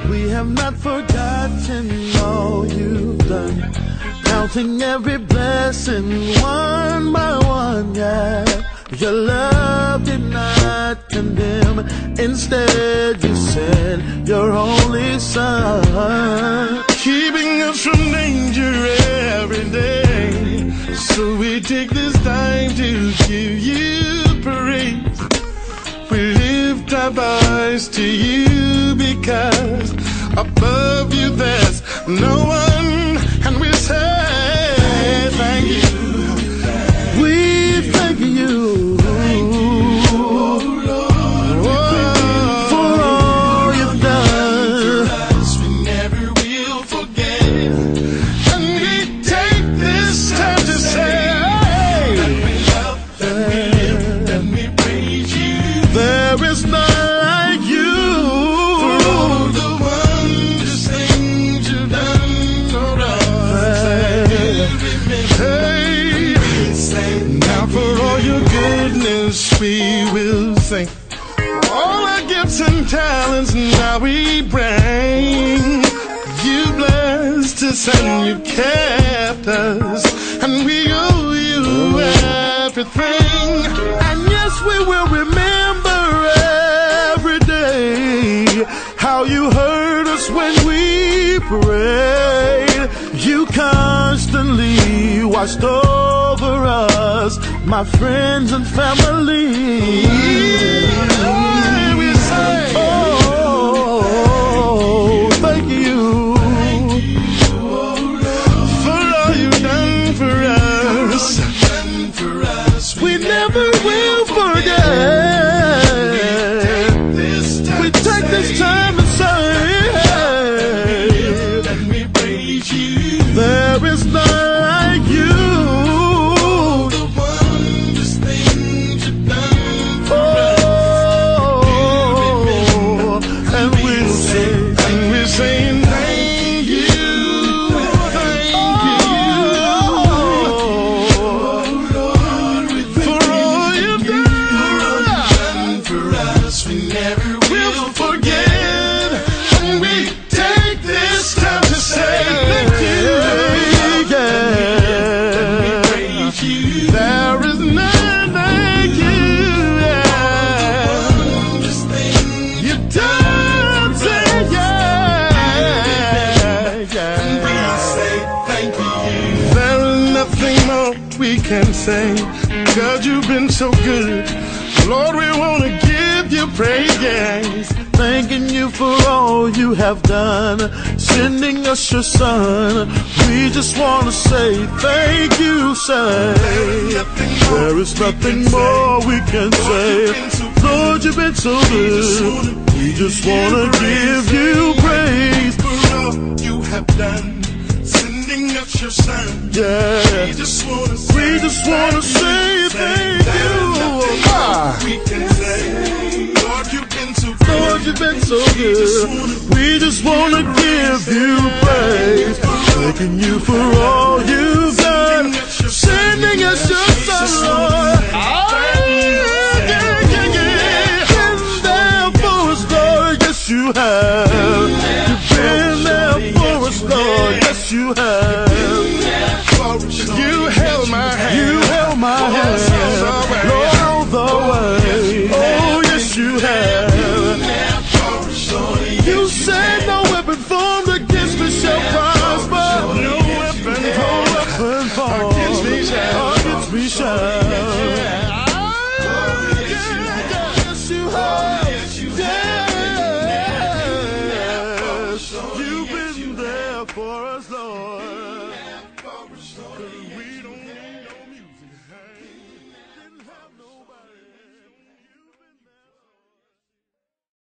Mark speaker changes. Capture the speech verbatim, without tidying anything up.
Speaker 1: We have not forgotten all you've done, counting every blessing one by one, yeah. Your love did not condemn, instead you sent your only son, keeping us from danger every day. So we take this time to give you praise. We lift our voice to you because above you there's no one, and we say thank you. We thank you, oh Lord, for all you've done. We never will forget, and we take this time to say that we love, that we live, that we praise you. There is none like you for all the wondrous things you've done for us. Hey, now for all your goodness we will sing. All our gifts and talents now we bring. You blessed us and you kept us, and we owe you everything. And yes, we will remember every day how you heard us when we prayed. You constantly watched over us, my friends and family. We say, oh, thank you for all you've done for us. We never will forget. We take this time to say that we praise you. There is none like you. The wondrous things you've done for us. Oh, and we'll say, and we're saying thank you, thank you, oh Lord, for all you've done for us. We never will forget, and we take this time to say thank you. There is none like you, yeah. You've done, say yeah, yeah. And we say thank you. There is nothing more we can say, 'cause you've been so good. Lord, we want to give you praise, thanking you for all you have done, sending us your son. We just want to say thank you, say. There is nothing more we can say. Lord, you've been so good. We just want to give you praise
Speaker 2: for all you have done, sending us your son.
Speaker 1: Yeah,
Speaker 2: we just want to say,
Speaker 1: we just want to say thank you. Ah.
Speaker 2: We can say, Lord, you've been so good.
Speaker 1: Lord, you've been so good. We just want to give you praise, thanking you for all you've done, sending us your son, Lord. Oh, yeah, yeah, yeah. Been there for us, Lord. Yes, you have. You've been there for us, Lord. Yes, you have. You held my hand. You held my hand, Lord, all the way. Oh, yes, you have. You said no weapon formed against me shall prosper. No weapon, no weapon formed against me shall. Against me shall. Yes, you have. Yes, you've been there for us, Lord.